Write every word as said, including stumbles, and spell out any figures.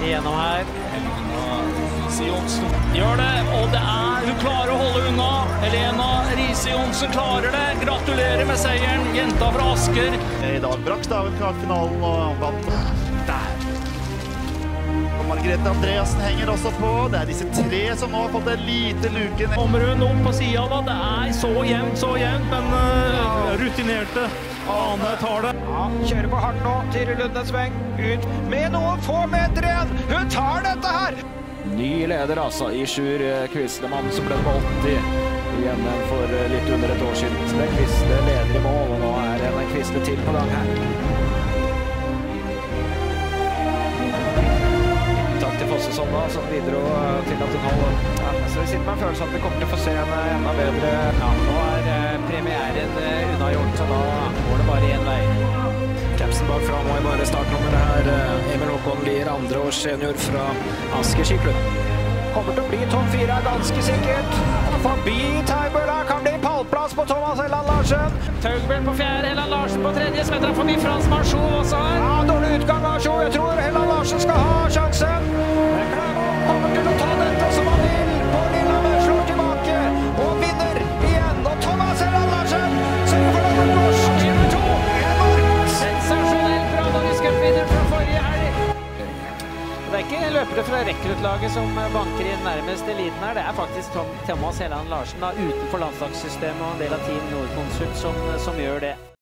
igjennom her. Riise-Johnsen gjør det, og det er, hun klarer å holde unna. Helena Riise-Johnsen klarer det. Gratulerer med seieren, jenta fra Asker. I dag brakk Staven kvartfinalen og vant. Der. Og Margrethe Andreassen henger også på. Det er disse tre som nå har fått en lite luke. Kommer hun opp på siden da, det er så jevnt, så jevnt, men uh, rutinerte Ane tar det. Ja, kjører på hardt nå, Tyri Lundesveng ut med noen få meter igjen. Hun tar dette her! Ny leder altså i Sjur Quislemann, som ble nummer åtti igjen for litt under et år siden. Så det er Quisle leder i mål, og nå er en Quisle til på gang her. Takk til Fossesson da, som bidro til at hun holder. Ja, så vi sitter med en følelse at vi kommer til å få se en enda bedre. Ja, nå er uh, premieren uh, unnagjort, så da går det bare en vei. Capsen bak fra må jeg bare starte nummeret her. Emil Håkon Lier, andre års senior fra Asker skiklubb. Kommer til å bli topp fire, ganske sikkert. Forbi Taibøla kan bli pallplass på Thomas Helland Larsen. Taugbjørn på fjerde, Helland Larsen på tredje, smetter han forbi Frans Marceau også her. Ja, dårlig utgang av Marceau. Jeg tror Helland Larsen skal ha sjansen. Kommer til å ta dette som han vil. På Lillehammer slår tilbake og vinner igjen. Og Thomas Helland Larsen ser for denne norsk nummer to. Sensasjonelt bra norgescupvinner fra forrige helg. Det er ikke løpere fra rekruttlaget som banker inn nærmest eliten her. Det er faktisk Tom, Thomas Helland Larsen da, utenfor landslagssystemet og en del av Team Nordkonsult som, som gjør det.